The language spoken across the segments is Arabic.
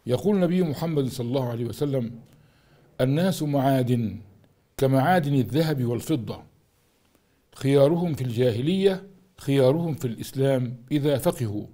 يقول النبي محمد صلى الله عليه وسلم: الناس معادن كمعادن الذهب والفضة، خيارهم في الجاهلية خيارهم في الإسلام إذا فقهوا،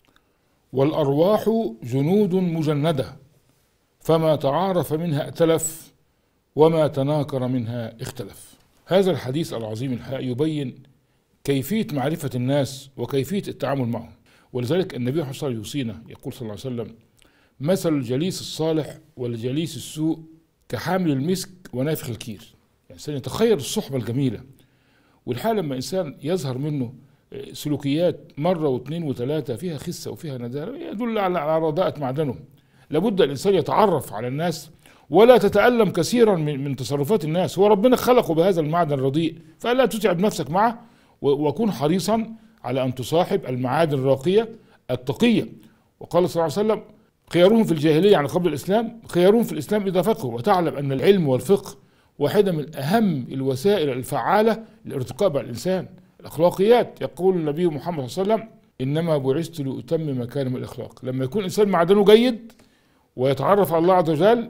والأرواح جنود مجندة، فما تعارف منها ائتلف وما تناكر منها اختلف. هذا الحديث العظيم الحقيقي يبين كيفية معرفة الناس وكيفية التعامل معهم، ولذلك النبي صلى الله عليه وسلم يوصينا، يقول صلى الله عليه وسلم: مثل الجليس الصالح والجليس السوء كحامل المسك ونافخ الكير. يعني الإنسان يتخير الصحبة الجميلة، والحال لما إنسان يظهر منه سلوكيات مرة واثنين وثلاثة فيها خسة وفيها ندالة يدل على رداءة معدنه. لابد الإنسان يتعرف على الناس ولا تتألم كثيرا من تصرفات الناس. هو ربنا خلقه بهذا المعدن الرديء، فلا تتعب نفسك معه، وكن حريصا على أن تصاحب المعادن الراقية التقية. وقال صلى الله عليه وسلم: خيارهم في الجاهلية يعني قبل الإسلام خيارهم في الإسلام إذا فقهوا. وتعلم أن العلم والفقه واحدة من أهم الوسائل الفعالة للارتقاء بالإنسان. الأخلاقيات، يقول النبي محمد صلى الله عليه وسلم: إنما بعثت لأتمم مكارم الأخلاق. لما يكون الإنسان معدنه جيد ويتعرف على الله عز وجل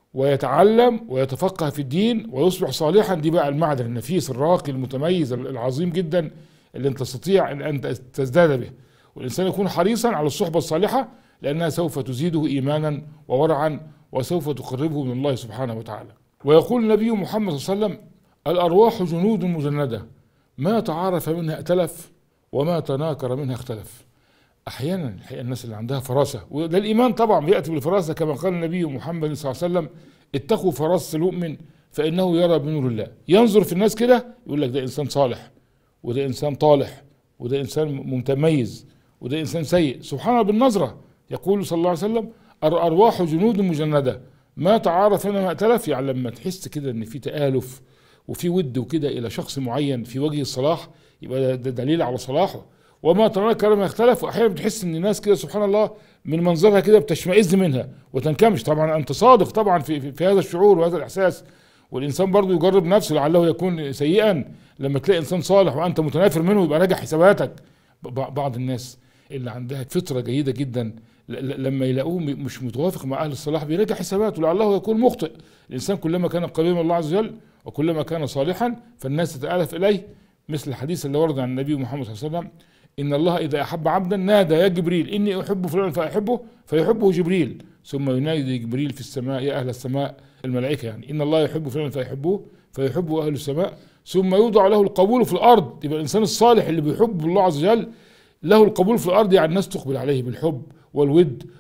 ويتعلم ويتفقه في الدين ويصبح صالحا، دي بقى المعدن النفيس الراقي المتميز العظيم جدا اللي انت تستطيع ان تزداد به. والإنسان يكون حريصا على الصحبة الصالحة لأنها سوف تزيده إيمانا وورعا وسوف تقربه من الله سبحانه وتعالى. ويقول النبي محمد صلى الله عليه وسلم: الأرواح جنود مجندة، ما تعارف منها ائتلف وما تناكر منها اختلف. أحيانا الحقيقة الناس اللي عندها فراسة، وده الإيمان طبعا بيأتي بالفراسة، كما قال النبي محمد صلى الله عليه وسلم: اتقوا فراسة المؤمن فإنه يرى بنور الله. ينظر في الناس كده يقول لك ده إنسان صالح، وده إنسان طالح، وده إنسان متميز، وده إنسان سيء. سبحان الله بالنظرة. يقول صلى الله عليه وسلم: الأرواح جنود مجندة، ما تعارف منها ائتلف. يعني لما تحس كده إن في تآلف وفي ود وكده إلى شخص معين في وجه الصلاح، يبقى ده دليل على صلاحه. وما تناكر منها اختلف. وأحيانا بتحس إن الناس كده سبحان الله من منظرها كده بتشمئز منها وتنكمش. طبعا أنت صادق طبعا في هذا الشعور وهذا الإحساس، والإنسان برضه يجرب نفسه لعله يكون سيئا. لما تلاقي إنسان صالح وأنت متنافر منه يبقى راجع حساباتك. بعض الناس اللي عندها فطرة جيدة جدا لما يلاقوه مش متوافق مع أهل الصلاح بيراجع حساباته لعله يكون مخطئ. الإنسان كلما كان قريبا من الله عز وجل وكلما كان صالحا فالناس تتآلف إليه، مثل الحديث اللي ورد عن النبي محمد صلى الله عليه وسلم: إن الله إذا أحب عبدا نادى يا جبريل إني أحب فلان فأحبه، فيحبه جبريل، ثم ينادي جبريل في السماء: يا أهل السماء، الملائكة يعني، إن الله يحب فلان فيحبه، فيحبه أهل السماء، ثم يوضع له القبول في الأرض. يبقى الإنسان الصالح اللي بيحب الله عز وجل له القبول في الأرض، يعني الناس تقبل عليه بالحب والود